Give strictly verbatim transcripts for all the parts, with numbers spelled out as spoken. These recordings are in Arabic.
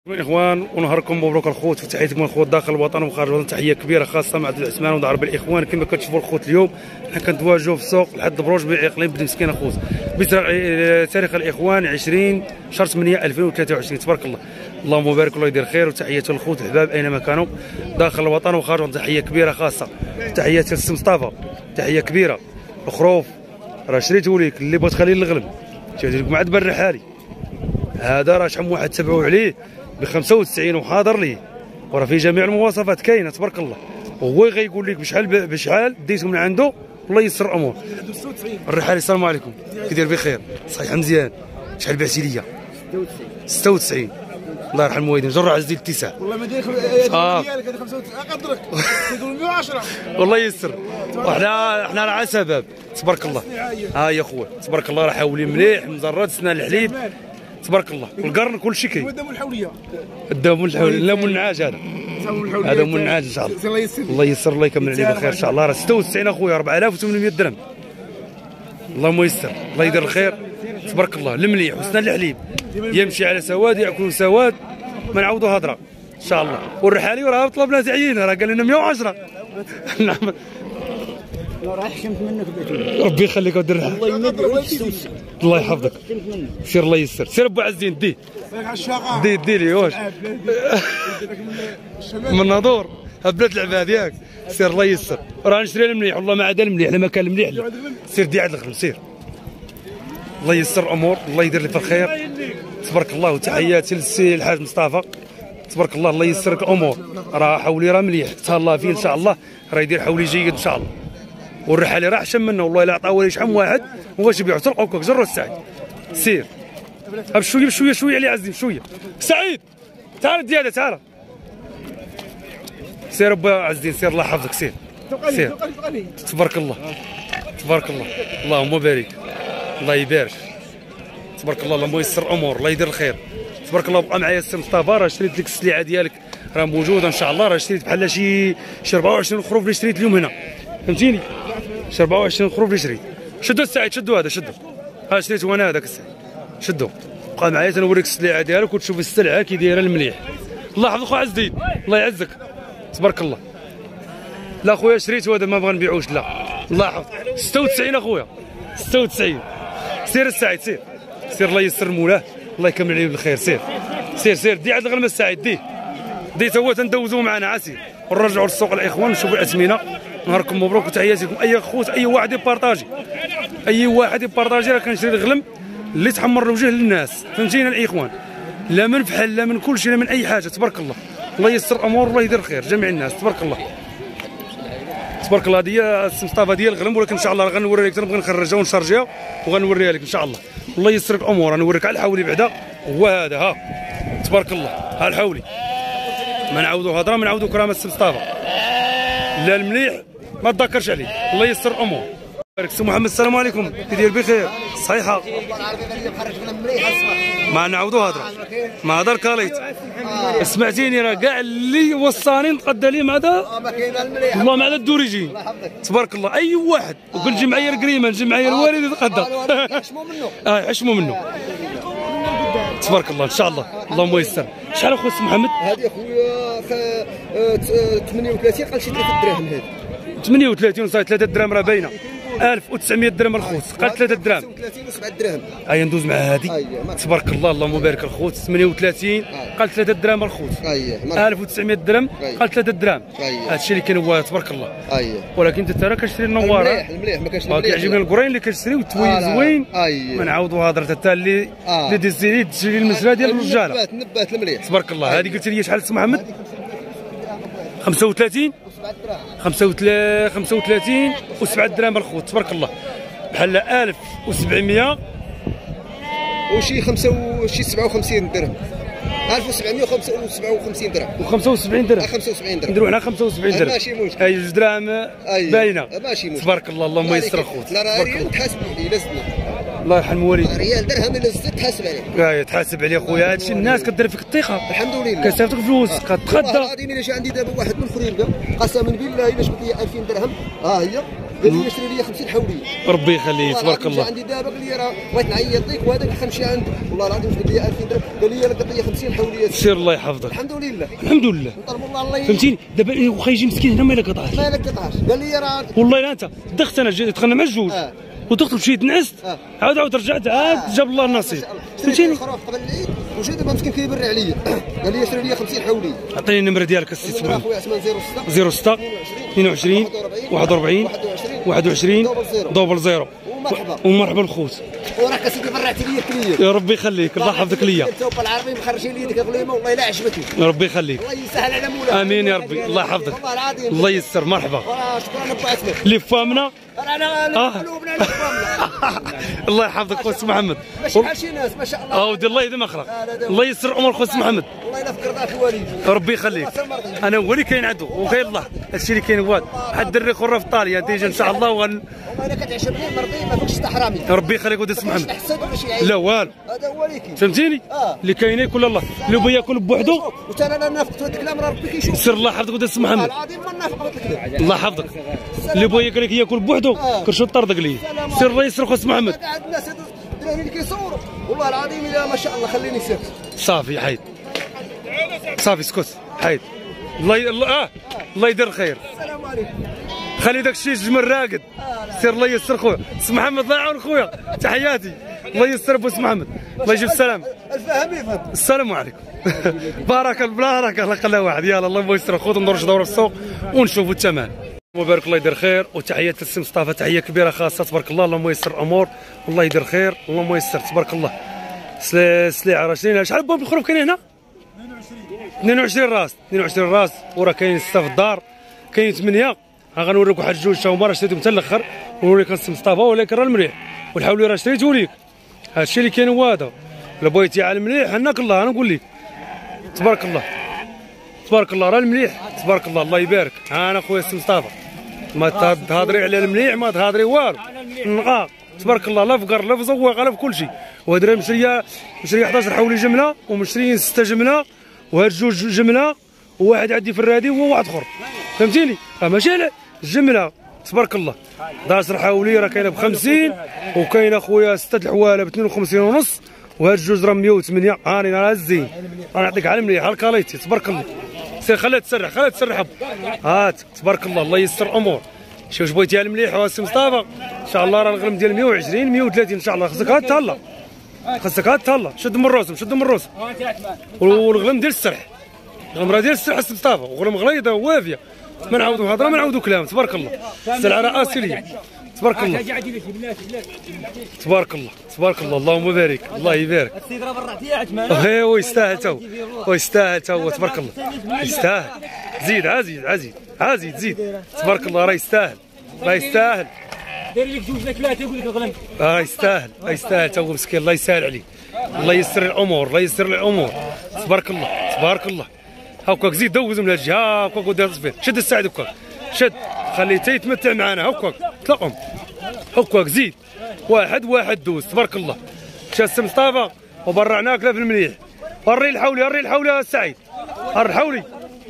الاخوان ونهاركم مبروك الخوت وتحياتكم الخوت داخل الوطن وخارج الوطن. تحيه كبيره خاصه مع عبد العثمان وضرب الاخوان. كما كتشوفوا الخوت اليوم حنا كنتواجدوا في السوق لحد بروج بيع اقليم بن مسكين الخوت بتاريخ الاخوان عشرين شهر ثمانية ألفين وثلاثة وعشرين. تبارك الله، اللهم بارك الله يدير خير. وتحيات الخوت الحباب اينما كانوا داخل الوطن وخارج الوطن. تحيه كبيره خاصه، تحيات للسي مصطفى، تحيه كبيره. الخروف راه شريته ليك اللي بغيت خليه الغلم جاي لكم عاد بر حالي. هذا راه شحال من واحد تبعوا عليه ب خمسة وتسعين وحاضر ليه، وراه في جميع المواصفات كاينه. تبارك الله، وهو غيقول لك بشحال بشحال ديتو من عنده. الله ييسر الامور. الرحالي السلام عليكم، كي داير بخير؟ صحيح مزيان. شحال بعتي ليا؟ ستة وتسعين. الله يرحم الوالدين. جر عزيز التسع والله ما داير ديالك هذا خمسة وتسعين اقدرك تقول مية وعشرة. والله ييسر. وحنا حنا راه على سبب. تبارك الله. ها يا خويا تبارك الله، راه حاولي مليح مزرد سنان الحليب. تبارك الله، والقرن كل شيء كاين. الدم الحوليه الدم الحوليه لا من النعاج. هذا هذا من النعاج ان شاء الله. الله ييسر الله ييسر الله يكمل عليه بالخير ان شاء الله. راه ستة وتسعين اخويا أربعة آلاف وثمانمية درهم. اللهم ييسر الله يدير الخير. تبارك الله المليح وسنان الحليب يمشي على سواد ياكل سواد. ما نعاودوا هضره ان شاء الله. والرحالي راه طلبنا تعيين، راه قال لنا مية وعشرة. نعم راه حكمت منك ربي يخليك ودير الله يمدك الله يحفظك. سير الله ييسر. سير ابو عزين دي دي دي لي واش من ناظور بلاد العباد ياك. سير الله ييسر. راه نشري المليح والله ما عدا المليح لما كان المليح. سير دي عاد الغلم. سير الله ييسر الامور، الله يدير لي في الخير. تبارك الله. وتحياتي للسي الحاج مصطفى. تبارك الله الله ييسر لك الامور. راه حولي راه مليح تهلا فيه ان شاء الله. راه يدير حولي جيد ان شاء الله. والرحالي راه حشم منه والله الا عطاوه لي شحال من واحد وباش يبيعوا تلقاو كوك جروا السعيد. سير بشويه بشويه شويه علي عزيز شويه. سعيد تعال ديالها تعال. سير ابو عزيز سير الله يحفظك. سير سير تبارك الله تبارك الله. اللهم بارك الله يبارك. تبارك الله اللهم ييسر الامور الله يدير الخير. تبارك الله. بقى معايا السي مصطفى راه شريت لك السلعه ديالك راه موجوده ان شاء الله. راه شريت بحال شي شي أربعة وعشرين خروف اللي شريت اليوم هنا فهمتيني. شي أربعة وعشرين خروف اللي شريت. شدوا السعيد شدوا هذا شدوا. ها شريته انا هذاك السعيد شدوا. بقى معايا تنوريك السلعه ديالك وتشوف السلعه كي دايره المليح. الله يحفظك خويا عزيز الله يعزك. تبارك الله. لا خويا شريته هذا ما بغا نبيعوش. لا الله يحفظك. ستة وتسعين اخويا ستة وتسعين. سير السعيد سير سير الله ييسر مولاه الله يكمل عليه بالخير. سير سير سير دي عاد الغلمه السعيد دي دي تا هو تندوزوه معنا عسير ونرجعوا للسوق الاخوان نشوفوا الاثمنه. نهاركم مبروك وتحياتي لكم. اي خوت اي واحد يبارطاجي اي واحد يبارطاجي راه كنشري الغلم اللي تحمر الوجه للناس فهمتينا الاخوان. لا من فحل لا من كل شيء لا من اي حاجه. تبارك الله الله ييسر الامور والله يدير الخير جميع الناس. تبارك الله تبارك الله. هذه هي السي مصطفى ديال الغلم ولكن ان شاء الله غنوريها لك. نبغي نخرجها ونشارجيها وغنوريها لك ان شاء الله. الله ييسر لك الامور. غنوريك على الحولي بعدا هو هذا ها. تبارك الله ها الحولي. ما نعاودوا هضره ما نعاودوا كرامه السي مصطفى. لا المليح ما تذكرش عليه. الله ييسر الامور. بارك سي محمد السلام عليكم كي داير بخير صحيحه. ما نعاودوا هضره ما هضر كاليت. سمعتيني راه كاع اللي وصاني نتقدى لي مع هذا والله مع هذا الدوريجي. تبارك الله اي واحد وكنجي معايا الكريمه نجي معايا الوالد يتقدى يحشموا منه. اه يحشموا منه. تبارك الله ان شاء الله اللهم ييسر. شحال اخويا السي محمد؟ هذه اخويا ثمانية وثلاثين قال شي ثلاثة دراهم. هذه ثمانية وثلاثين وصاي ثلاثة دراهم راه باينه. ألف وتسعمية درهم الخوت قال ثلاثة دراهم. خمسة وثلاثين وسبعة دراهم. هيا ندوز مع هذه. تبارك الله اللهم بارك الخوت. ثمانية وثلاثين قال ثلاثة دراهم الخوت. ألف وتسعمية درهم قال ثلاثة دراهم. هذا الشيء اللي كان هو تبارك الله. ولكن انت ترى كتشري النوار مليح المليح ما كاينش المليح. كيعجبني القرين اللي كتشري وتوي زوين. ما نعاودوا هضره حتى اللي اللي ديزيري تشري المسله ديال الرجاله. نبات المليح تبارك الله. هذه قلت لي شحال السي محمد؟ خمسة وثلاثين خمسة وثلاثين وسبعة دراهم الخوت. تبارك الله بحال ألف وسبعمية وشي خمسة وشي سبعة وخمسين درهم. ألف وسبعمية وسبعة وخمسين درهم و75 درهم. خمسة وسبعين درهم نديروا هنا خمسة وسبعين درهم. ماشي مشكل. اي جوج دراهم باينه ماشي مشكل. تبارك الله اللهم ييسر الخوت. لا راه ريال تحاسب عليه لازمنا. الله يرحم الوالدين. ريال درهم الا زدت تحاسب عليه. اي تحاسب عليه خويا. هادشي الناس كدير فيك الثقه الحمد لله كتصيفطك فلوس كتغدى. غادي الا جا عندي دابا واحد من خريبكا قسما بالله الا جبت لي ألفين درهم ها هي قال لي اشتري لي خمسين حوليه. ربي يخليه تبارك الله. عندي دابا قال لي راه بغيت نعيط لك وهذاك خمشي عندك والله العظيم قال لي ألفين درهم قال لي قال لي خمسين حوليه. سير الله يحفظك. الحمد لله الحمد لله. نطلب الله الله فهمتيني دابا واخا يجي مسكين هنا ما الا قطعش. ما الا قطعش قال لي راه والله لا انت دخت انا جيت تغنى مع الجوج آه. ودخت مشيت نعست آه. عاود عاود رجعت عاد آه. جاب الله النصيب. فهمتيني قبل العيد وجا دابا مسكين كيبرع عليا قال لي اشتري لي خمسين حوليه. عطيني النمره ديالك السي النمره سبحان اخويا عثمان صفر ستة صفر ستة اثنين وعشرين واحد وأربعين واحد وعشرين دوبل زيرو. ومرحبا ومرحبا بالخوت. وراك اسيدي برعتي لي الكليه. يا ربي يخليك الله يحفظك ليا. انت العربي مخرجين لي ديك الغليمه والله الا عجبتني. يا ربي يخليك. الله يسهل على مولانا. امين يا ربي الله يحفظك. والله العظيم الله يسر مرحبا. شكرا ابو عثمان. اللي فامنا انا قلوبنا اللي فامنا. الله يحفظك خويا محمد. ماشي بحال شي ناس ما شاء الله. اه ودي الله يديم اخرك. الله يسر امور خويا محمد. والله الا فكر ذاك الوالد. ربي يخليك. انا هو اللي كاين عنده وكاين الله هادشي اللي كاين هو واحد الدري اخر في ايطاليا تيجي ان شاء الله ون... والله الا كتعشى بني مرضي ما فيكش حرامي. ربي يخليك ودي محمد. لا والو. هذا هو اللي كاين. فهمتيني؟ آه. اللي كاين ياكل الله اللي بغى ياكل بوحدو. وتا انا نافقت هذا الكلام راه ربي كيشوف. سر الله يحفظك ودي محمد. العظيم ما نافق هذا الكلام. الله يحفظك. اللي بغى ياكل ياكل بوحدو آه. كرشو طردق ليه. سر الله يسر خويا محمد. قاعد الناس الدراري اللي كيصوروا والله العظيم الا ما شاء الله خليني ساكت. صافي حيد. صافي اسكت حيد. الله ي... الله اه الله يدير الخير. السلام عليكم. خلي داك الشيء الجمل راقد. سير الله يسر خويا سي محمد الله يعاون خويا تحياتي. الله يسر ابو سي محمد الله يجيب السلام. الفهم يفهم. السلام عليكم. بارك بارك الله خلى واحد يلا الله يسر خويا ندورش دوره في السوق ونشوفوا الثمن. مبارك الله يدير خير وتحيات للسي مصطفى تحيه كبيره خاصه تبارك الله اللهم يسر الامور والله يدير خير اللهم يسر تبارك الله. سليعه راه شرينا شحال باب الخروف كاين هنا؟ اثنين وعشرين راس اثنين وعشرين راس وراه كاين سته في الدار كاين ثمانيه غنوريك واحد جوج تا هما راه شريتهم حتى الاخر ونوريك السي مصطفى ولكن راه المليح والحولي راه شريته ليك هادشي اللي كاين هو هذا. الا بغيتي على المليح هناك الله انا نقول لك تبارك الله تبارك الله راه المليح تبارك الله الله يبارك. ها انا خويا السي مصطفى ما تهضري على المليح ما تهضري والو نقا تبارك الله لا فقر لا فزواق لا في كل شيء. وهاد راه مشريه مشريه أحد عشر حولي جمله ومشريين سته جمله وهاد جوج جمله وواحد عندي في الرادي وهو واحد اخر فهمتيني راه ماشي على الجمله تبارك الله. أحد عشر حولي راه كاينه ب خمسين وكاينه خويا سته الحواله ب اثنين وخمسين ونص وهاد الجوج راه مية وثمانية هاني راه الزين راه نعطيك على المليح على الكاليتي تبارك الله. سير خليها تسرح خليها تسرح هات تبارك الله الله يسر الامور. شوف واش بغيتي على المليح السي مصطفى ان شاء الله راه الغلم ديال مية وعشرين مية وثلاثين ان شاء الله خصك هاد تهلا خصك هاد تهلا شد من الروسم شد من الروسم والغلم ديال السرح الغلم راه ديال السرح السي مصطفى وغلم غليظه ووافيه ما نعاودوا هضره ما نعاودوا كلام تبارك الله. السلعه راه اصيليه تبارك الله تبارك الله تبارك الله اللهم بارك الله يبارك. السيد راه برعتيه عثمان ايوا يستاهل تا هو ويستاهل تا هو تبارك الله يستاهل. زيد عزيز عزيز عزيز زيد تبارك الله راه يستاهل راه يستاهل. داير لك جوج ولا ثلاثه يقول لك الغلم اه يستاهل يستاهل تا هو مسكين الله يسهل عليه الله يسر الامور الله يسر الامور تبارك الله تبارك الله. هاكاك زيد دوز من الجهه هاكاك ودير تصفير شد الساعد هاكاك شد خليه تا يتمتع معنا هاكاك تلاقهم هاكاك زيد واحد واحد دوز تبارك الله. مشى السي مصطفى وبرعناك لا في المليح وري الحولي وري الحولي السعيد وري الحولي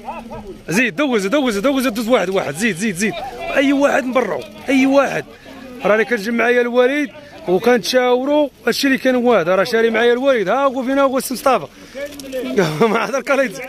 زيد دوز دوز دوز دوز واحد واحد زيد زيد زيد اي واحد نبرعو اي واحد راني كنجمع معايا الوالد وكنتشاوروا هادشي اللي كان هو هذا راه شاري معايا الوالد ها هو فينا هو السي مصطفى ما هذا الكاليتي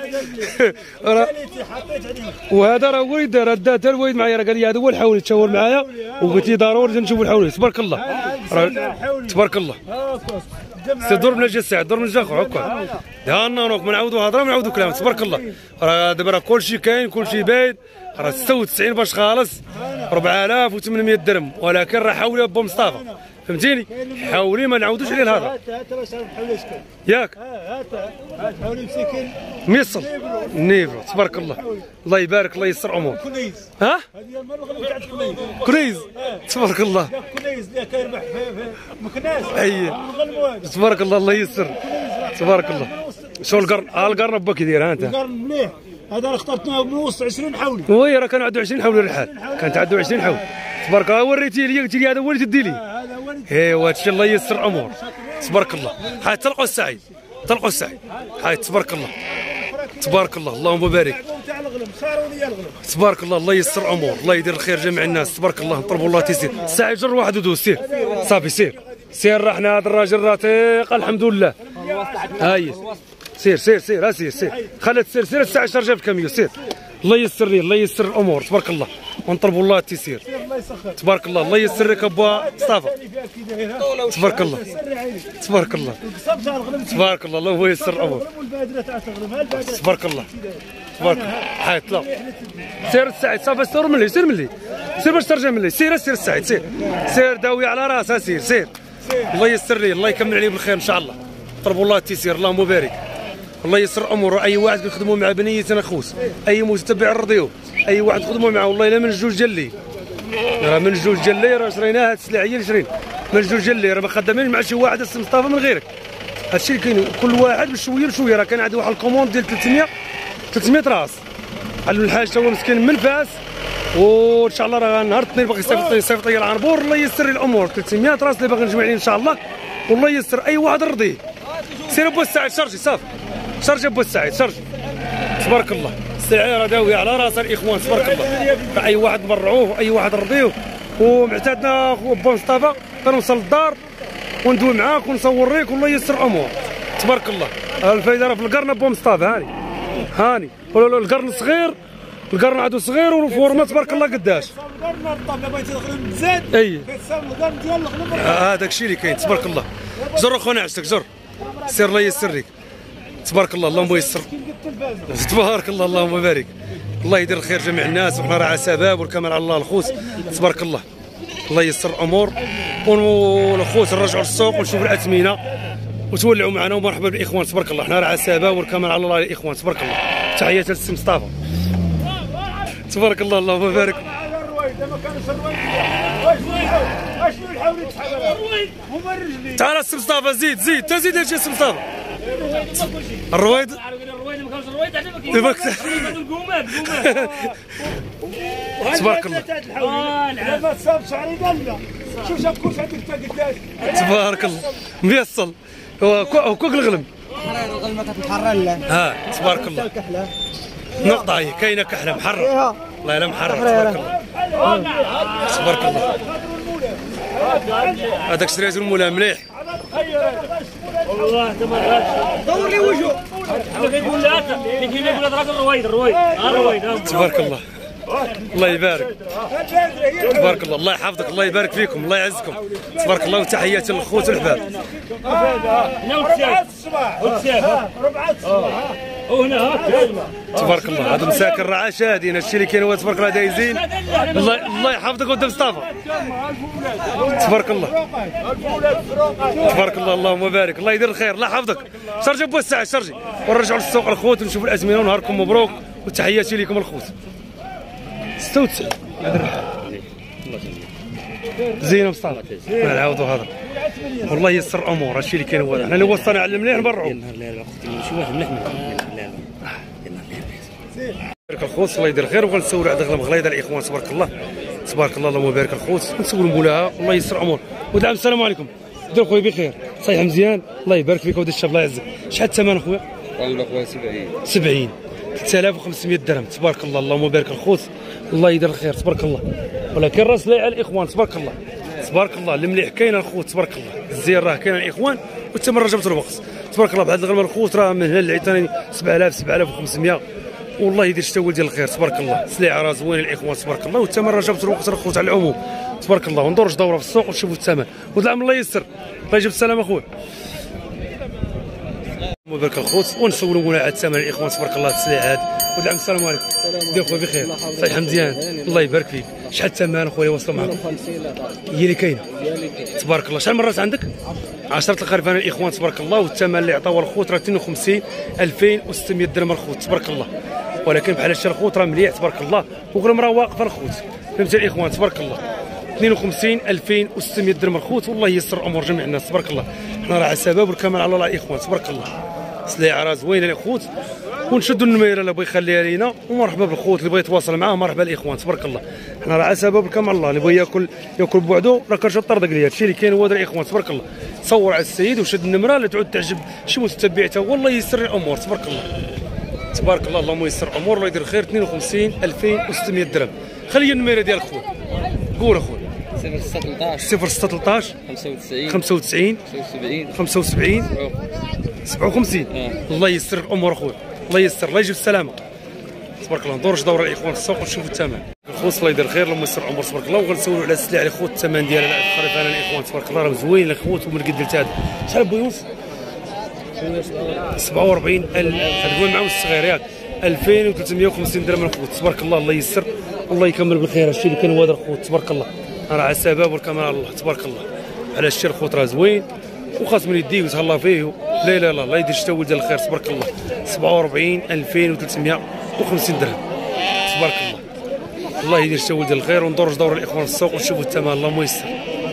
وهذا راه وليد راه دا حتى الوالد معايا راه قال لي هذا هو الحولي تشاور معايا وقلت لي ضروري نشوفوا الحولي تبارك الله تبارك الله. سي دور من الجهه الساعد دور من الجهه اخرى هكا ها نوك ما نعاودوا هضره ما نعاودوا كلام تبارك الله. راه دابا راه كلشي كاين كلشي باين راه ستة وتسعين باش خالص أربعة آلاف وثمانمية درهم ولكن راه حولي ابو مصطفى فهمتيني حولي ما نعاودوش عليه الهضره ياك هات هات حولي مسكين ميصل نيفرو تبارك الله الله يبارك الله يسر امور. كنيز ها هذه المره الغلم تاع كنيز كريز تبارك الله كنيز اللي كيربح في مكناس اي تبارك الله الله يسر تبارك الله. شو القرن القرن با كيدير ها انت القرن مليح هذا راه اخترتناه من وسط عشرين حولي وي راه كانوا عنده عشرين حول الرحال كانت عنده عشرين حول تبارك الله وريتي لي قلت لي هذا هو اللي تدي لي هذا هو ايوا هادشي الله يسر الامور تبارك الله. هاي تلقوا السعيد تلقوا السعيد هاي تبارك الله تبارك الله اللهم بارك الغلب صاروا لي الغلب. تبارك الله، الله ييسر الامور، الله يدير الخير جميع الناس، تبارك الله، نطلبوا الله تيسير. الساعه جر واحد ودوز، سير صافي سير سير، راه حنا هذا الراجل راه ثقه الحمد لله. هاي سير سير سير سير سير خلت سير سير، الساعه عشرة جابت كاميو، سير الله ييسر لي، الله ييسر الامور، تبارك الله، ونطلبوا الله التيسير. تبارك الله، الله ييسر لك ابو مصطفى، تبارك الله تبارك الله تبارك الله، الله هو ييسر الامور، تبارك الله تبارك الله. حيت لا سير السعيد صافي، سير ملي سير ملي سير باش ترجع ملي، سير سير السعيد، سير سير داوي على راسها، سير سير الله ييسر لي، الله يكمل عليه بالخير ان شاء الله، طلبوا الله التيسير، اللهم بارك، الله ييسر الامور. اي واحد كنخدموا مع بنيتنا خوت، اي متتبع نرضيوه، اي واحد خدموا معاه والله الا من جوج جلي، راه من جوج جلي، راه شريناها هاد السلعه هي اللي شرينا من جوج جلي، راه ما خدامين مع شي واحد اسم مصطفى من غيرك، هادشي اللي كاين، كل واحد بشويه بشويه، راه كان عندي واحد الكوموند ديال ثلاثمية ثلاثمية راس، علم الحاج تا هو مسكين من فاس، وان شاء الله راه نهار الاثنين باغي يصيفط يصيفط لي العنبور، الله ييسر لي الامور، ثلاثمية راس اللي باغي نجمع عليه ان شاء الله، والله ييسر اي واحد نرضيه. سير ابو السعيد شرجي صافي، شرجي ابو السعيد شرجي، تبارك الله، السلعه راه داويه على راس الاخوان، تبارك الله، اي واحد نبرعوه، اي واحد نرضيوه، ومعتادنا خو با مصطفى كنوصل للدار وندوي معاك ونصور ليك، والله ييسر الامور، تبارك الله. الفايده راه في القرن ابو مصطفى، هاني هاني القرن صغير، القرن عادو صغير والفورمه تبارك الله قداش. القرن الطابله بغيت الغلب تزاد، اي كتساوي القرن ديال الغلب. هذاك الشيء اللي كاين، تبارك الله. جر اخونا عشتك جر، سير الله ييسر لك، تبارك الله، اللهم ييسر، تبارك الله، اللهم بارك، الله يدير الخير جميع الناس، وحنا راه سباب والكمال على الله الخوت، تبارك الله، الله ييسر الامور، والخوت نرجعوا للسوق ونشوفوا الاثمنه وتولعوا معنا، ومرحبا بالاخوان، تبارك الله، حنا راه سباب والكمال على الله الاخوان، تبارك الله. تحياتي للسي مصطفى، تبارك الله، اللهم بارك. تعال السي مصطفى، زيد زيد تزيد يا سي مصطفى. الرويد الرويد تبارك الله، ما تصاب شعري دلنا، شوف شاف كلش عندك قداش، تبارك الله ميصل، هو كوك الغلم، الغلم ما كتحرر لا، ها تبارك الله، نقطة هي كاينة كحلة محرة، الله يلا محرة، تبارك الله تبارك الله. هذاك شريته المولى مليح والله تبارك، دور لي وجهه، يقول لا يقول يقول هذاك الرويد الرويد الرويد، تبارك الله، الله يبارك، تبارك الله، الله يحفظك، الله يبارك فيكم، الله يعزكم، تبارك الله، وتحياتي للخوت والحباب. ربعة الصباح ربعة الصباح وهنا تبارك الله، هذا مساكن رعاه شاهدين، هادشي اللي كاين هو تبارك الله دايزين، الله الله يحفظك ود مصطفى، تبارك الله تبارك الله، اللهم بارك، الله يدير الخير، الله يحفظك. شرجي ابو الساعه شرجي، ونرجعوا للسوق الخوت ونشوفوا الازمنه، ونهاركم مبروك، وتحياتي لكم الخوت. ستة وتسعين زينه مصطفى، ما نعاودوا هذا، والله ييسر الامور، هادشي اللي كاين هو هذا، حنا اللي وصلنا على المليح نبرعوا. شي واحد مليح بارك الخوت، الله يدير الخير، وغنسولوا على دغلا مغليظه الاخوان، تبارك الله تبارك الله، اللهم بارك الخوت، نسولوا مولاها، والله ييسر الامور. ودعم السلام عليكم، دير خويا بخير، صحيح مزيان، الله يبارك فيك ودي الشاب، الله يعزك. شحال الثمن اخويا؟ قالوا اخويا سبعين سبعين ثلاثة آلاف وخمسمية درهم، تبارك الله، اللهم بارك الخوت، الله يدير الخير، تبارك الله. ولكن راس لايع الاخوان، تبارك الله تبارك الله، المليح كاين الخوت، تبارك الله، الزير راه كاين الاخوان، والتمر جابت البقص، تبارك الله. بهذا الغلم الخوت راه من هنا للعيطاني سبعة آلاف سبعة آلاف وخمسمية، والله يدير الشتاول ديال الخير، تبارك الله. سلعه راه زوين الاخوان، تبارك الله، والتمر جابت الوقت الخوت على العموم، تبارك الله. وندورج دوره في السوق ونشوفوا الثمن، ودعم الله يسر، الله يجيب السلام اخويا. مبارك الخوت، ونسولوا مولا على الثمن الاخوان، تبارك الله. السلعه هذه ودعم السلام عليكم، دير خويا بخير، صحيح مزيان، الله يبارك فيك. شحال الثمن اخويا وصلوا معكم؟ هي اللي كاينه، تبارك الله. شحال من راس عندك؟ عشرة الخرفان الاخوان، تبارك الله. والثمن اللي عطاوه الخوت راه اثنين وخمسين ألفين وستمية درهم الخوت، تبارك الله. ولكن بحال هادشي الخوت راه مليح، تبارك الله، وغرم راه واقفه الخوت، فهمتي الاخوان، تبارك الله. اثنين وخمسين ألفين وستمية درهم الخوت، والله ييسر الامور جميع الناس، تبارك الله. حنا راه على سبب والكمال على الله الاخوان، تبارك الله. سليعه راه زوينه الاخوت، ونشدوا النميره اللي بغى يخليها لينا، ومرحبا بالخوت اللي بغى يتواصل معاه، مرحبا الاخوان، تبارك الله. حنا راه على سبب الكمال على الله، اللي بغى ياكل ياكل بوحدو راه كنشطر داك اللي هادشي اللي كاين هو هذا الاخوان، تبارك الله. صور على السيد وشد النمره اللي تعود تعجب شي متتبع حتى هو، الله ييسر الامور، تبارك الله. تبارك الله اللهم يسر امور الله يدير خير اثنين وخمسين ألفين وستمية درهم. خلي النميره ديالك خويا قول اخويا صفر ستة ثلاثطاش صفر ستة ثلاثطاش خمسة وتسعين خمسة وتسعين خمسة وسبعين خمسة وسبعين سبعة وخمسين. الله يسر الامور اخويا الله يسر الله يجيب السلامه. تبارك الله ندورش دوره الاخوان في السوق ونشوفوا الثمن. الخوص الله يدير خير اللهم يسر الامور تبارك الله. وغنسولوا على السلع الخوت الثمن ديالها خريف انا الاخوان تبارك الله راه زوين الخوت ومن قد درت هذا شحال بويوس سبعة وأربعين ألف هذا معاهم الصغير ياك ألفين وثلاثمية وخمسين درهم الخوت تبارك الله. الله يسر والله يكمل بالخير. هادشي اللي كان هو هذا الخوت تبارك الله راه على سباب والكمال الله تبارك الله. على الشيء الخوت راه زوين وخاص من يديه ويتهلا فيه. لا لا لا الله يدير شتا ولد الخير تبارك الله. سبعة وأربعين ألفين وثلاثمية وخمسين درهم تبارك الله. الله يدير شتا ولد الخير وندورج دور الاخوان في السوق ونشوفوا الثمن اللهم يسر.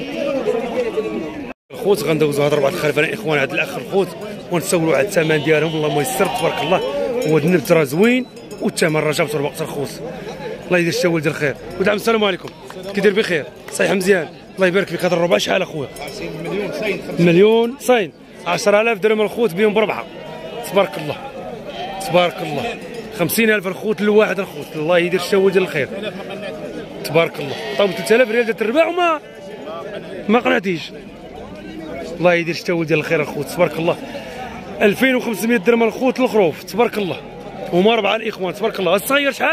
الخوت غندوزو هاد اربعه الخريف انا الاخوان هاد الاخ الخوت ونسولوا على الثمن ديالهم اللهم يسر تبارك الله. هو النبت راه زوين والثمن راه جابته الوقت الخوت. الله يدير شتا ولد الخير. ودعم السلام عليكم كي داير بخير صحيح مزيان الله يبارك فيك. هذا الربع شحال اخويا؟ مليون صاين مليون صاين عشرة آلاف درهم الخوت بهم بربعه تبارك الله تبارك الله. خمسين ألف الخوت لواحد الخوت. الله يدير شتا ولد الخير تبارك الله. طيب ثلاثة آلاف ريال درت الرباع وما ما قنعتيش. الله يدير شتا ولد الخير الخوت تبارك الله. ألفين وخمسمية درهم الخوت الخروف تبارك الله. هما اربعه الاخوان تبارك الله. الصغير شحال؟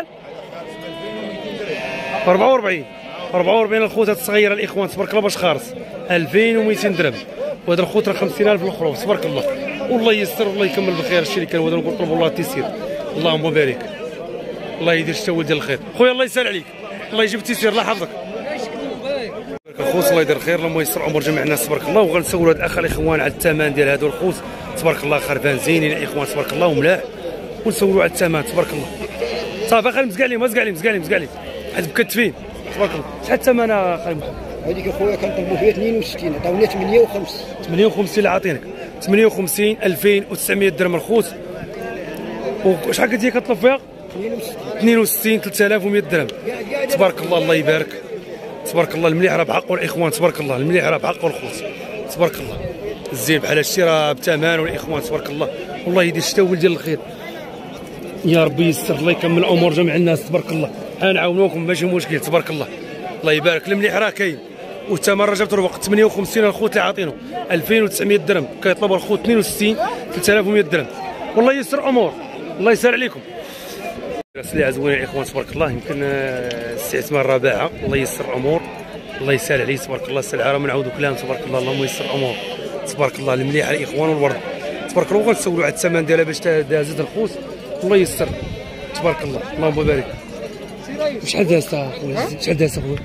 أربعة وأربعين أربعة وأربعين الخوت هاد الصغيره الاخوان تبارك الله باش خارص ألفين ومئتين درهم. وهذا الخوت راه خمسين ألف الخروف تبارك الله. والله يسر والله يكمل بالخير. الشيء اللي كان هو نقول طلبوا الله التيسير اللهم بارك. الله يدير شتا ولد الخير خويا الله يسهل عليك الله يجيب التيسير الله يحفظك. الخوت الله يدير خير اللهم يسر امور جميع الناس تبارك الله. وغنسولوا هاد الاخ الاخوان على الثمن ديال هادو الخوت تبارك الله. خرفان زينين الاخوان تبارك الله وملاح ونسولوا على الثمن تبارك الله. صافي خلي مزكع لي مزكع لي مزكع لي مزكع لي حيت مكتفين تبارك الله. شحال الثمن خالد محمد؟ هذيك اخويا كنطلبوا فيها اثنين وستين عطاونا ثمانية وخمسين ثمانية وخمسين اللي عاطينك ثمانية وخمسين ألفين وتسعمية درهم الخوت. وشحال قلت لي كطلب فيها؟ اثنين وستين ثلاثة آلاف ومئة درهم تبارك الله. الله يبارك تبارك الله. المليح راه بحقه الاخوان تبارك الله. المليح راه بحقه الخوت تبارك الله. الزين بحال هادشي راه بثمن والاخوان تبارك الله. والله يدير شتا ولد ديال الخير يا ربي يسر الله يكمل امور جميع الناس تبارك الله. غنعاونوكم ماشي مشكل تبارك الله. الله يبارك. المليح راه كاين والثمن راه جابته الوقت ثمانية وخمسين الخوت اللي عاطينه ألفين وتسعمية درهم كيطلب الخوت اثنين وستين ثلاثة آلاف ومئة درهم. والله يسر امور الله يسهل عليكم. سلعه زوينه الاخوان تبارك الله. يمكن استثمار رباعه الله يسر امور الله يسهل عليه تبارك الله. السلعه راه منعودو كلام تبارك الله اللهم يسر امور تبارك الله. المليح على الاخوان والورد تبارك الله. وغنسولوا على الثمن ديالها باش دازت الخوت الله يسر تبارك الله اللهم بارك. شحال دازت اخويا؟ شحال دازت اخويا؟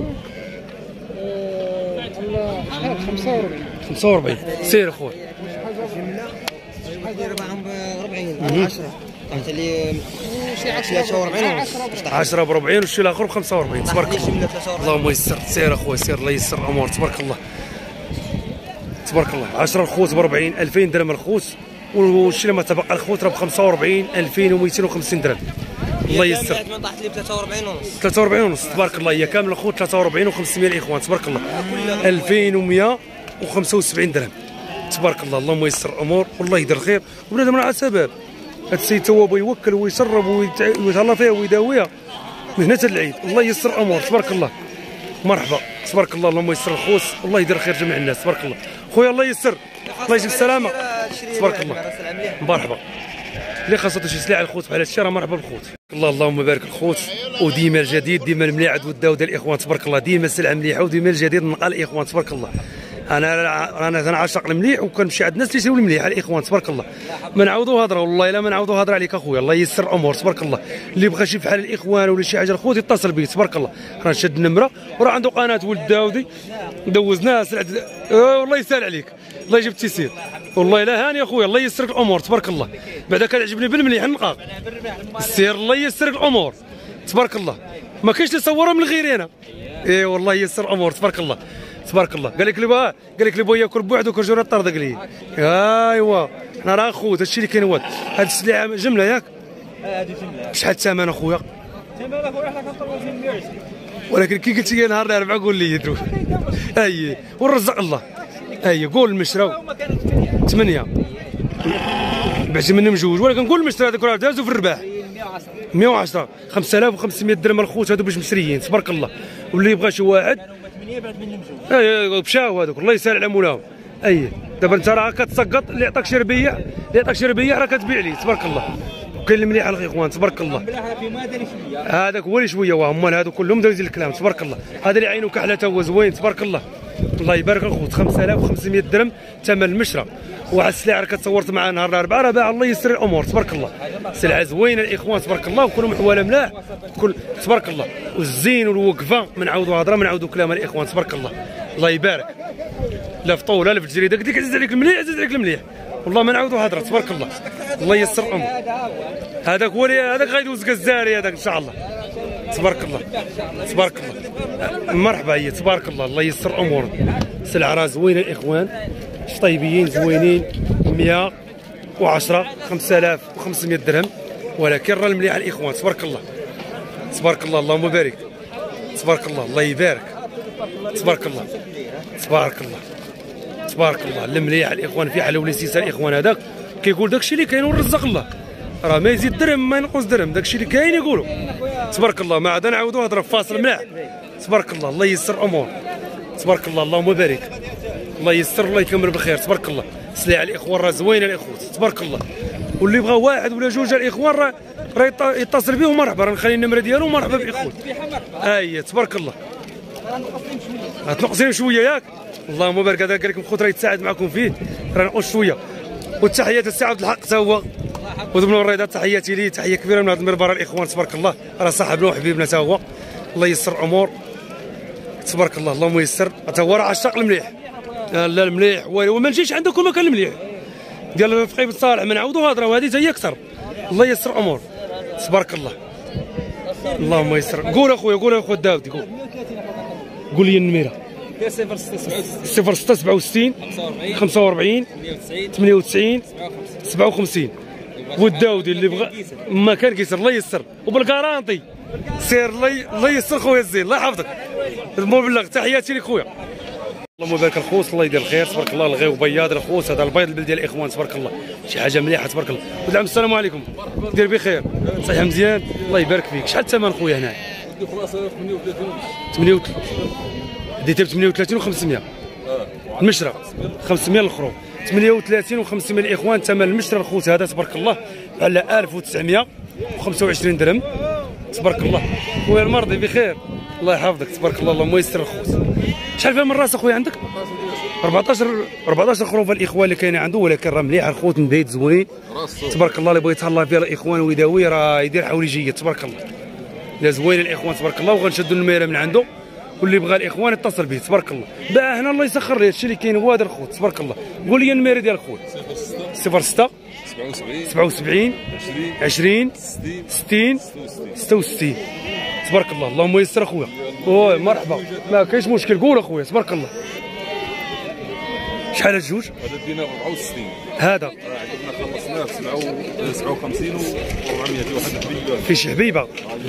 خمسة وأربعين خمسة وأربعين سير اخويا. شحال داير معاهم أربعين عشرة قلت لي شي عشرة وأربعين ونص عشرة ب أربعين والشي الاخر ب خمسة وأربعين تبارك الله. اللهم يسر سير اخويا سير الله يسر الامور تبارك الله تبارك الله. عشرة الخوت ب أربعين ألفين درهم الخوت والشي اللي ما تبقى الخوت راه ب خمسة وأربعين ألفين ومئتين وخمسين درهم. الله يسر طاحت لي ب ثلاثة وأربعين ونص ثلاثة وأربعين ونص تبارك الله. هي كامل الخوت ثلاثة وأربعين وخمسمية الاخوان تبارك الله. ألفين ومئة وخمسة وسبعين درهم تبارك الله. اللهم يسر امور والله يدير خير. وبنادم راه على سبب هذا السيد تواب يوكل ويشرب ويتهلا فيها ويداويها من هنا حتى العيد. الله يسر امور تبارك الله. مرحبا تبارك الله. اللهم يسر الخوت والله يدير خير جميع الناس تبارك الله. خويا الله يسر الله يجيب السلامه تبارك الله. مرحبا اللي خاصته شي سلعه الخوت بحال هادشي راه مرحبا بالخوت. الله اللهم بارك الخوت. وديما الجديد ديما المليح عند وداو ديال الاخوان تبارك الله. ديما السلعه مليحه وديما الجديد نلقى الاخوان تبارك الله. انا انا كنعشق المليح وكنمشي عند الناس اللي يسيروا المليح على الاخوان تبارك الله. ما نعاودوا هضره والله الا ما نعاودوا هضره عليك اخويا. الله يسر الامور تبارك الله. اللي بغى شي بحال الاخوان ولا شي حاجه الخوت يتصل بي تبارك الله. راه نشد النمره وراه عنده قناه ولد داودي دوزناها سلعه أه والله يسهل عليك الله يجيب التيسير. والله الا هاني اخويا الله يسر الامور تبارك الله. بعدا كنعجبني بالمليح نلقاك السير الله يسر الامور تبارك الله. ما كاينش اللي صورها من غيري انا. اي والله يسر الامور تبارك الله تبارك الله. قال لك لي باه قال لك لي باه ياكل بوحدو كرجوره الطرد قال لي ايوا حنا راه خوت هادشي اللي كاين هو هاد السلعه جمله ياك. هذه جمله. شحال الثمن اخويا؟ الثمن اخويا حنا كنطلبوا فيه مية وعشرين ولكن كي قلت لي نهار الاربعاء قول لي يدرو اي ونرزق الله. اي قول المشراو ثمانية بعتي منهم جوج، ولكن نقول المشتري هذاك راه دازو في الرباح مية وعشرة. خمسة آلاف وخمسمية درهم الخوت هادو باش مشريين تبارك الله. واللي يبغى شي واحد اي مشاو هذوك الله يسهل على مولاهم. اي دابا انت راه كتسقط، اللي عطاك شي ربيع اللي عطاك شي ربيع راه كتبيع ليه تبارك الله. وكاين المليح الاخوان تبارك الله، هذاك هو اللي شويه وهما هادو كلهم دايزين الكلام تبارك الله. هذا اللي عينو كحله تا هو زوين تبارك الله. الله يبارك الخوت. خمسة آلاف وخمسمية درهم ثمن المشرى. واحد السلعه راه كتصورت معاه نهار الاربعاء راه باع الله يسر الامور تبارك الله. سلعه زوينه الاخوان تبارك الله، وكلهم محواله ملاح كل تبارك الله. والزين والوقفه ما نعاودوا هضره ما نعاودوا كلام الاخوان تبارك الله. الله يبارك. لا في طوله لا في الجريده ديك عزيز عليك المليح عزيز عليك المليح والله ما نعاودوا هضره تبارك الله. الله يسر الامور. هذاك هو هذاك غيدوز كزاري هذاك ان شاء الله تبارك الله تبارك الله. مرحبا هي تبارك الله. الله يسر الامور. سلعه راه زوينه الاخوان طيبين زوينين مية وعشرة خمسة آلاف وخمسمية درهم، ولكن راه المليح الاخوان تبارك الله تبارك الله. اللهم بارك تبارك الله. الله يبارك تبارك الله تبارك الله تبارك الله. المليح الاخوان في حلاوه الاستيسان الاخوان. هذاك كيقول داكشي اللي كاين ورزق الله، راه ما يزيد درهم ما ينقص درهم، داكشي اللي كاين يقولوا تبارك الله. ما عاد نعاودوا هضره فاصل ملاح تبارك الله. الله يسر الامور تبارك الله. اللهم بارك. الله يسر الله يكمل بالخير تبارك الله. سلعه الاخوان راه زوينه الاخوت تبارك الله. واللي بغى واحد ولا جوج الاخوان راه راه يتصل بهم مرحبا، راه نخلي النمره ديالو مرحبا بالاخوت. اي تبارك الله. غتنقصين شويه ياك اللهم بارك. هذا قال لكم خوت راه يتساعد معكم فيه راه نقص شويه. والتحيات للسي عبد الحق حتى هو وضمن الرضا. تحياتي ليه تحيه كبيره من هذا المنبر الاخوان تبارك الله. راه صاحبنا وحبيبنا حتى هو. الله يسر الامور تبارك الله. اللهم يسر حتى هو راه عشاق المليح. لا المليح وما نجيش عندك كل مكان المليح ديال فقيه بن صالح ما نعاودوا هضره وهذه حتى هي اكثر. الله يسر الامور تبارك الله. اللهم يسر. قول اخويا قول اخويا داودي قول قول لي النميره. صفر ستة سبعة وستين خمسة وأربعين ثمانية وتسعين سبعة وخمسين. والداودي اللي بغى ما كان كيسر الله يسر وبالكارانتي سير. الله الله يسر خويا الزين الله يحفظك المبلغ. تحياتي لك خويا. اللهم بارك الخوص الله يدير الخير تبارك الله. الغيو بياض الخوص هذا البيض البلدي الاخوان تبارك الله شي حاجه مليحه تبارك الله. ولد العم السلام عليكم دير بخير صحيح مزيان الله يبارك فيك. شحال الثمن خويا هنا؟ ثمانية وثلاثين ديتي ب ثمانية وثلاثين و500 المشرى خمسمية الاخرى. ثمانية وثلاثين و500 الاخوان ثمن المشرى الخوت هذا تبارك الله على ألف وتسعمية وخمسة وعشرين درهم تبارك الله. خويا المرضي بخير الله يحفظك تبارك الله. اللهم يسر الخوت. شحال فيها من راس اخويا عندك؟ أربعطاش أربعطاش خروفه الاخوان اللي كاينين عنده، ولكن راه مليح الخوت مبيت زوين تبارك الله. اللي بغى يتهلا فيها الاخوان ويداوي راه يدير حولي جيد تبارك الله. لا زوين الاخوان تبارك الله. وغنشدوا الميره من عنده واللي بغى الاخوان يتصل به تبارك الله. باع هنا الله يسخر ليه هادشي اللي كاين هو هذا الخوت تبارك الله. قول لي النميره ديال الخوت. صفر ستة سبعة وسبعين عشرين ستين ستة وستين تبارك الله. اللهم يسر اخويا. اوه مرحبا ما كاينش مشكل قول اخويا تبارك الله. شحال هاد الجوج؟ هذا دينا ب أربعة وستين. هذا عندنا خلصناه ب سبعة وخمسين و أربعمية في واحد الحبيبه في شي حبيبه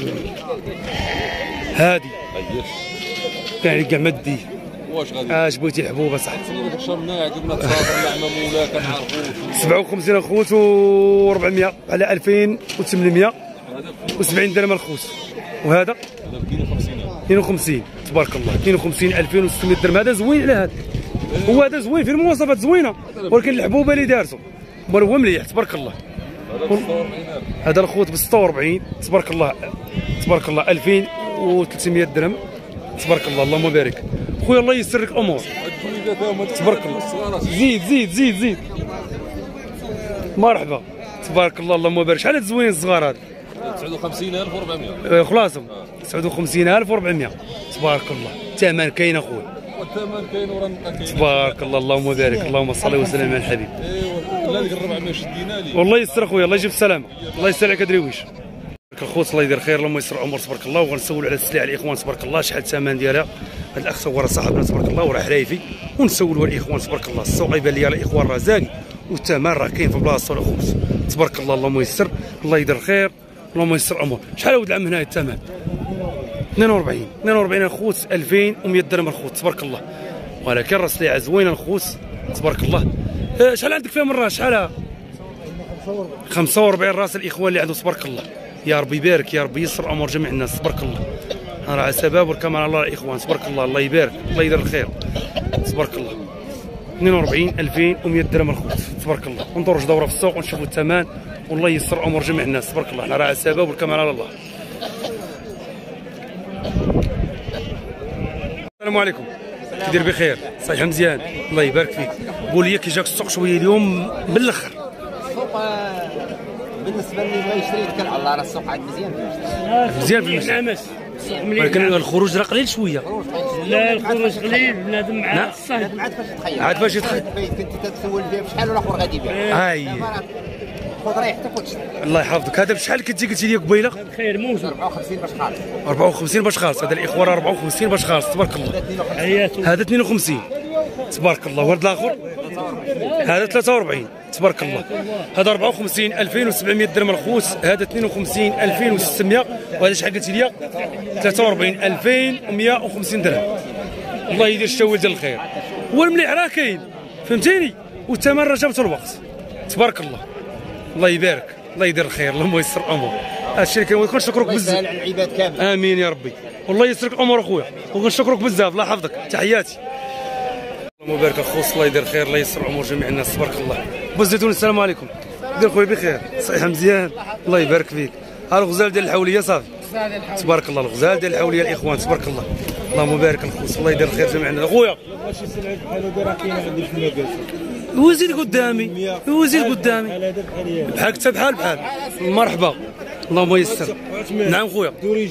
هادي يعني كاع مدي. واش غادي اش بغيتي الحبوبه صح؟ شرنا عجبنا تصابر نعمه مولا كنعرفوش. سبعة وخمسين الخوت و أربعمية على ألفين وثمانمية وسبعين درهم الخوت. وهذا هذا اثنين وخمسين اثنين وخمسين تبارك الله. اثنين وخمسين ألفين وستمية درهم. هذا زوين على هذا هو هذا زوين في المواصفات زوينه، ولكن الحبوبه اللي دارته بل هو مليح تبارك الله. هذا الخوت ب ستة وأربعين تبارك الله تبارك الله. ألفين وثلاثمية درهم تبارك الله. اللهم بارك خويا الله يسر لك الامور تبارك الله. زيد زيد زيد زيد مرحبا تبارك الله. اللهم بارك. شحال هاد الزوين الصغار هذا؟ تسعة وخمسين ألف وأربعمية خلاصهم تسعة وخمسين ألف وأربعمية تبارك الله. الثمن كاين اخويا والثمن كاين وراه كاين تبارك الله. اللهم بارك. اللهم صل وسلم على الحبيب. ايوا لا ديك أربعمية شدينا لي والله يسر اخويا الله يجيب السلامه. الله يسر عليك درويش الخوت الله يدير خير. اللهم يسر امور تبارك الله. وغنسولوا على السلعه الاخوان تبارك الله شحال الثمن ديالها. هذا الاخ هو راه صاحبنا تبارك الله وراه حرايفي ونسولوا الاخوان تبارك الله. السوق يبان لي الاخوان راه زاكي والثمن راه كاين في بلاصتو الخوت تبارك الله. اللهم يسر الله يدير خير. اللهم يسر امور. شحال ولد العم هنا الثمن؟ اثنين وأربعين اثنين وأربعين الخوت ألفين ومية درهم الخوت تبارك الله. ولكن راه سلعه زوينه الخوت تبارك الله. شحال عندك فيها من راس؟ شحال خمسة وأربعين راس الاخوان اللي عنده تبارك الله. يا ربي يبارك، يا ربي يسر امور جميع الناس تبارك الله. انا على سباب والكمال على الله الاخوان تبارك الله. الله يبارك، الله يدير الخير تبارك الله. اثنين وأربعين ألفين ومئة درهم الخوت تبارك الله. وندورج دوره في السوق ونشوفوا الثمن والله يسر امور جميع الناس تبارك الله. احنا راه على السباب والكمال على الله. السلام عليكم، كي دير بخير؟ صحيح مزيان، الله يبارك فيك. قول لي كي جاك السوق شويه اليوم بالاخر؟ السوق بالنسبه لي ما يشري يتكل على الله، راه السوق عاد مزيان مزيان في المشي، ولكن الخروج راه قليل شويه. لا الخروج قليل بنادم مع الصهد عاد فاش تخيل عاد فاش تخيل كنت تتسول فيه بشحال والاخر غادي يبيع. هاي خذ ريح حتى خذ. الله يحفظك. هذا بشحال كنتي قلتي لي قبيله؟ خير موجود أربعة وخمسين باش خالص. أربعة وخمسين باش خالص. هذا الاخوان أربعة وخمسين باش خالص تبارك الله. هذا اثنين وخمسين تبارك الله. وهذا الاخر هذا ثلاثة وأربعين تبارك الله. هذا أربعة وخمسين ألفين وسبعمئة درهم الخوت. هذا اثنين وخمسين ألفين وستمئة. وهذا شحال قلتي لي؟ ثلاثة وأربعين ألفين ومئة وخمسين درهم. الله يدير الشاول ديال الخير. والمليح راه كاين فهمتيني، والثمن راه جابته الوقت تبارك الله. الله يبارك، الله يدير الخير، اللهم يسر الامور. هذا الشيء اللي كنبغي نشكرك بزاف. الله يسهل على العباد كامل. امين يا ربي، والله يسرك الامور اخويا، ونشكرك بزاف. الله يحفظك، تحياتي. اللهم بارك الخوص، الله يدير الخير، الله يسر امور جميع الناس تبارك الله. بوزيتون السلام عليكم، دير خويا بخير؟ صحيح مزيان، الله يبارك فيك. ها الغزال ديال الحوليه صافي تبارك الله. الغزال ديال الحوليه الاخوان تبارك الله. اللهم بارك الخوص، الله يدير الخير جميع الناس. اخويا وزيد قدامي، وزيد قدامي بحالك حتى بحال بحال. مرحبا، اللهم يسر. نعم خويا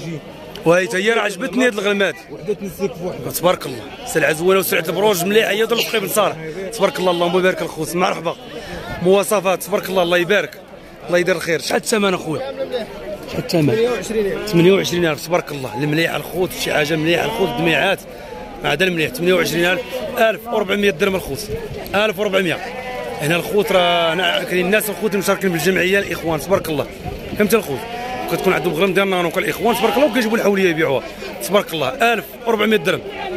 وهي حتى هي راه عجبتني هاد الغلمات وحده تنسيك بوحدها تبارك الله. سلعه زوينه وسلعه البروج مليحه هي ديال الفقي بن صالح تبارك الله. اللهم يبارك الخوت. مرحبا، مواصفات تبارك الله. الله يبارك، الله يدير الخير. شحال الثمن اخويا؟ شحال الثمن؟ ثمانية وعشرين ألف تبارك الله. المليح الخوت، شي حاجه مليحه الخوت، دميعات هذا المليح. ثمانية وعشرين ألف. ألف وأربعمئة درهم الخوت. ألف وأربعمئة. هنا الخوت راه هنا كاين الناس الخوت مشاركين بالجمعيه الاخوان تبارك الله. فهمت الخوت؟ كتكون عندهم غرام ديال النانو الاخوان تبارك الله، وكيجيبوا الحوليه يبيعوها تبارك الله. ألف وأربعمئة درهم.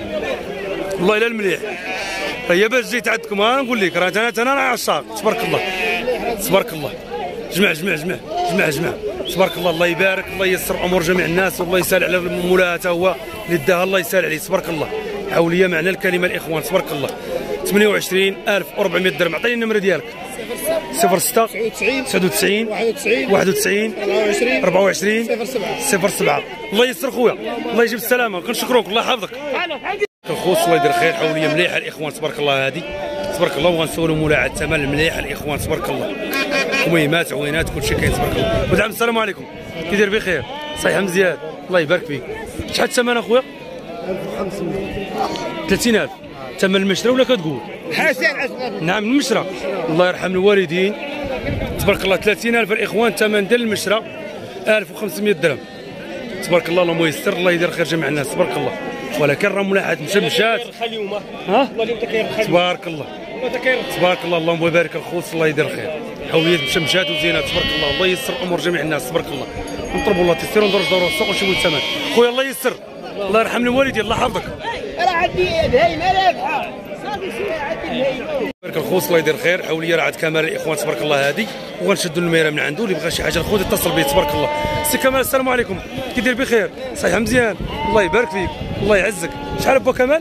والله الا المليح راه هي باش جيت عندكم. انا نقول لك راه انا انا عشاق تبارك الله تبارك الله. جمع جمع جمع جمع جمع تبارك الله. الله يبارك، الله يسر امور جميع الناس، والله يسهل على مولاها حتى هو اللي داها، الله يسهل عليه تبارك الله. حوليه معنى الكلمه الاخوان تبارك الله. ثمانية وعشرين ألف وأربعمئة درهم. عطيني النمره ديالك. صفر ستة تسعة وتسعين واحد وتسعين أربعة وعشرين صفر سبعة. الله يسر خويا، الله يجيب السلامه، كنشكروك، الله يحفظك. الخوص الله يدير خير. حوليه مليحه الاخوان تبارك الله. هذه تبارك الله، وغنسولوا مولاها على الثمن المليح الاخوان تبارك الله. كميمات عوينات كلشي كاين تبارك الله. ودعم السلام عليكم، كي داير بخير؟ صحيح مزيان، الله يبارك فيك. شحال الثمن اخويا؟ ألف وخمسمئة. ثلاثين ألف. ثمن المشرى ولا كتقول؟ حسن. نعم المشرى، الله يرحم الوالدين تبارك الله. ثلاثين ألف الاخوان ثمن ديال المشرى. ألف وخمسمئة درهم تبارك الله. اللهم يسر، الله يدير خير جميع الناس تبارك الله. ولكن راه ملاحظ مشمشات ها تبارك الله تبارك الله. اللهم يبارك الخوص، الله يدير الخير. حوليات مشمشات وزينات تبارك الله. الله يسر امور جميع الناس تبارك الله. نطلبوا الله تيسير وندرج دوروا السوق ونشوفوا الثمن. خويا الله يسر، الله يرحم الوالدين، الله يحفظك. راه عندي بهايم انا بحال صافي شويه عندي بهايم. بارك الخوص، الله يدير الخير. حوليه راه عند كمال الاخوان تبارك الله. هذه وغنشدوا الميره من عنده، اللي بغى شي حاجه الخوت يتصل به تبارك الله. سي كمال السلام عليكم، كي داير بخير؟ صحيح مزيان، الله يبارك فيك، الله يعزك. شحال با كمال؟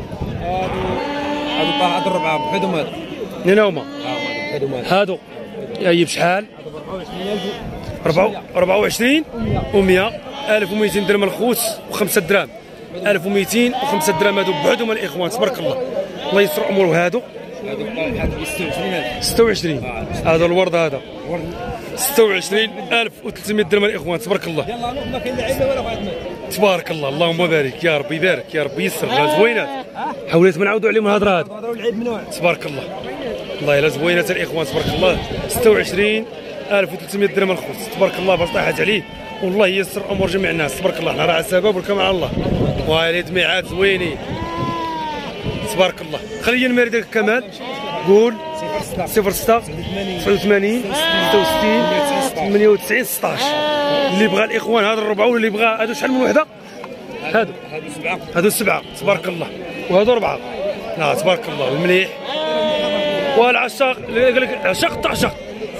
هادو هادو الربعه بحدهم هادو. منين هما؟ هادو هي بشحال؟ أربعة وعشرين ومئة. ألف ومئتين درهم الخوت وخمسة دراهم. ألف ومئتين وخمسة دراهم هادو بوحدهم الاخوان تبارك الله. الله يسر امور. هادو ستة وعشرين. هذا الورد هذا ستة وعشرين ألف وثلاثمئة درهم الاخوان تبارك الله. تبارك الله، اللهم بارك، يا ربي يبارك، يا ربي يسر. لا زوينات حوليت ما نعاودوا عليهم الهضره هذه تبارك الله. الله يلا زوينات الاخوان تبارك الله. ستة وعشرين ألف وثلاثمئة درهم الخوت تبارك الله. باش طاحت عليه والله يسر امور جميع الناس تبارك الله. حنا راه على السبب والكمال على الله. وهاي دميعات زوينين تبارك الله. خلي المير ديالك كمال، قول. صفر ستة تسعة وثمانين ستة وستين ثمانية وتسعين ستة عشر. اللي بغى الاخوان هذا الربعه، واللي بغى هادو شحال من وحده؟ هادو هادو سبعه. هادو سبعه تبارك الله. وهادو اربعه. لا تبارك الله المليح. والعشاق قال لك عشاق تعشق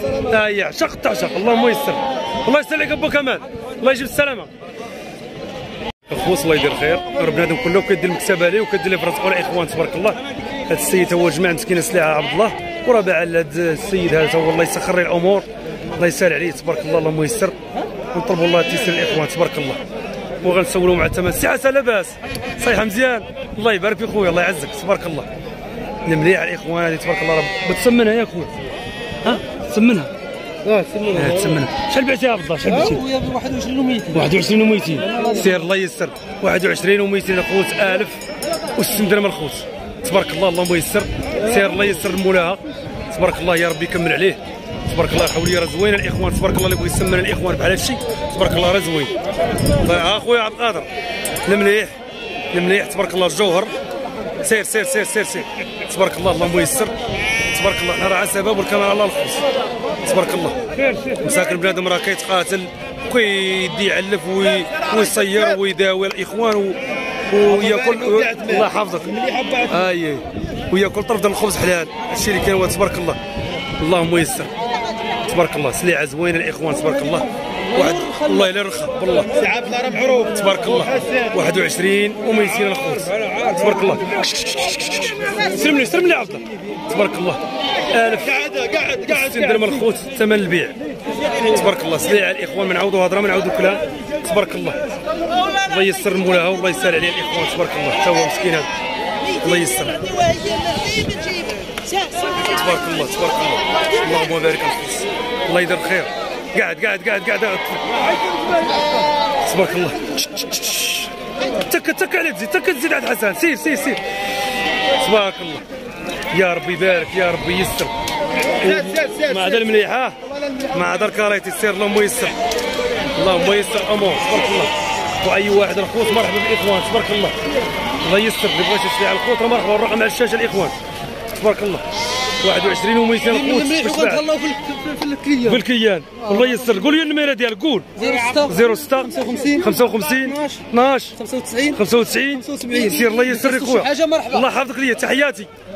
ها هي عشق تعشق. اللهم يسر. الله يسر عليك ابو كمال. الله يجيب السلامه. الخوص الله يدير الخير، بنادم كله كيدير المكتبه ليه وكيدير ليه فراسكو الاخوان تبارك الله. هذا السيد هو جماعه مسكينه سلاحه عبد الله، ورابع على هذا السيد هذا هو الله يسخر ليه الامور، الله يسهل عليه تبارك الله. اللهم يسر. نطلبوا الله تيسير الاخوان تبارك الله، وغنسولوا مع الثمن. سي عسى لاباس صحيحه مزيان. الله يبارك في خويا، الله يعزك تبارك الله. مليح على الاخوان هذه تبارك الله. رب تسمنها يا خويا، ها تسمنها اه تسمنها تسمنها. شحال بعتيها عبد الله؟ شحال بعتيها؟ واحد وعشرين ومئتين. واحد وعشرين ومئتين. سير الله يسر. واحد وعشرين ومئتين اخوت ألف وستين درهم الخوت تبارك الله. اللهم يسر. سير الله يسر مولاها تبارك الله، يا ربي يكمل عليه تبارك الله. الحوليه راه زوينه الاخوان تبارك الله، اللي بغى يسمن الاخوان بحال هادشي تبارك الله راه زوين. ها خويا عبد القادر المليح المليح تبارك الله. الجوهر سير سير سير سير سير تبارك الله. اللهم يسر تبارك الله. حنا راه على سبب والكمال على الخوص تبارك الله. مساكن بنادم راه كيتقاتل وكيدي يعلف ويصير ويداوي الاخوان وياكل. الله يحفظك. اي وياكل طرف ديال الخبز حلال. هادشي اللي كاين هو تبارك الله. اللهم يسر تبارك الله. سليعه زوينه الاخوان تبارك الله. واحد الله الا رخى بالله. سي عبد الله راه معروف تبارك الله. واحد وعشرين ومئتين الخوت تبارك الله. سلم لي سلم لي عبد الله تبارك الله. ألف قاعد قاعد قاعد ستين درهم الخوت ثمن البيع تبارك الله. سليعه الاخوان ما نعاودوا هضره ما نعاودوا كلام تبارك الله. الله يسر مولاها والله يسهل عليه الاخوان تبارك الله. حتى هو مسكين هذا الله يسر تبارك الله تبارك الله. اللهم بارك الخوص الله يدير الخير. قاعد قاعد قاعد قاعد تبارك الله. تك تك على تزيد تك تزيد عند حسن. سير سير سير تبارك الله. يا ربي يبارك يا ربي يسر. مع هذا المليحه مع هذا الكاريتي سير. اللهم يسر اللهم يسر الامور تبارك الله. واي واحد الخوت مرحبا بالاخوان تبارك الله. الله يسر. اللي بغى يشري على الخوت مرحبا. الرقم على الشاشه الاخوان تبارك الله. واحد وعشرين ومئتين الخوت في الكيان في الكيان. الله يسر. قول لي النميره ديالك قول. صفر ستة خمسة وخمسين خمسة وخمسين اثناش خمسة وتسعين خمسة وتسعين. خمسة وسبعين. سير الله يسر خويا. حاجه مرحبا. الله يحفظك ليا تحياتي.